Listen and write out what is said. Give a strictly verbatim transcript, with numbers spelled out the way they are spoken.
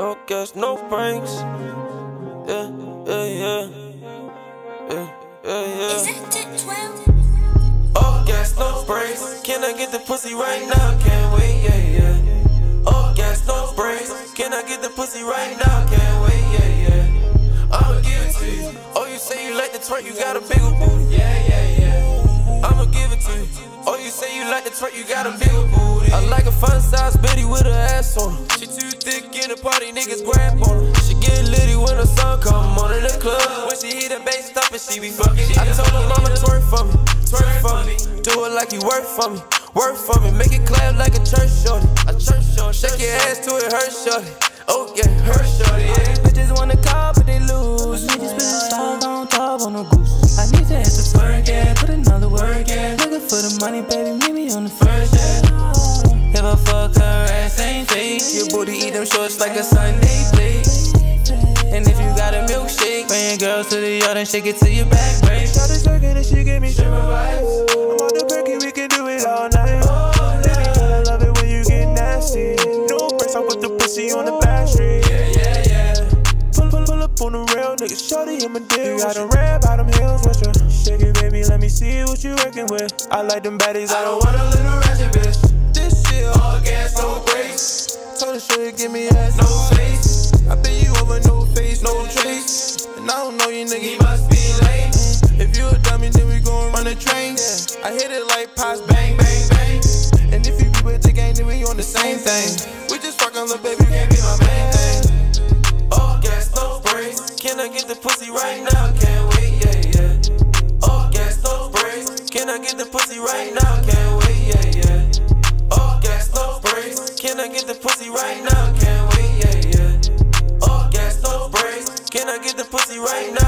No gas, no brakes. Yeah, yeah, yeah. Yeah, yeah, yeah. Is it Tit twelve? Oh, gas, no brakes. Can I get the pussy right now? Can't wait, yeah, yeah. Oh, gas, no brakes. Can I get the pussy right now? Can't wait, yeah, yeah. I'ma give it to you. Oh, you say you like the twerk, you got a bigger booty. Yeah, yeah, yeah. I'ma give it to you. Oh, you say you like the twerk, you got a bigger booty. I like a fun size bitty with her ass on her. She too thick in the party, niggas grab on her. She get litty when the sun come on in the club. When she hit the bass up and she be fucking. I told her mama twerk for me, twerk for me. Do it like you work for me, work for me. Make it clap like a church shorty, a church shorty. Shake your ass to it, hurt shorty. Oh yeah, hurt shorty, yeah. Bitches wanna call, but they lose. I need to spit a song on top on a goose. I need to hit the twerk, yeah, put another work, yeah. Looking for the money, baby, meet me on the first, yeah. If I fuck her ass ain't fake, your booty eat them shorts like a Sunday plate. And if you got a milkshake, bring your girls to the yard and shake it to your back break. Started twerking and she gave me shimmer vibes. I'm on the perky, we can do it all night. Baby, I love it when you get nasty. No breaks, I put the pussy on the back street. Yeah, yeah, yeah. Pull, pull, pull up on the real nigga, shorty, I'm a deal. You got a red bottom heels with you. Shake it, baby, let me see what you working with. I like them baddies, I don't want a little ratchet bitch. This shit all gas, no brakes. Told her shorty, give me ass, no face. I bet you over, no face, no trace. And I don't know you nigga, He must be late. if you a dummy, then we gon' run the train. Yeah. I hit it like pops, bang, bang, bang. And if you be with the gang, then we on the same thing. We just fuckin' little baby, you can't be my main thing. Oh, gas, no brakes. Can I get the pussy right now? Can't wait, yeah, yeah. Oh, gas, no brakes. Can I get the pussy right now? Can't wait, yeah, yeah. Oh, gas, no brakes. Can I get the pussy right now? Can't wait, yeah, yeah. Oh, gas, no brakes. Can I get the pussy right now?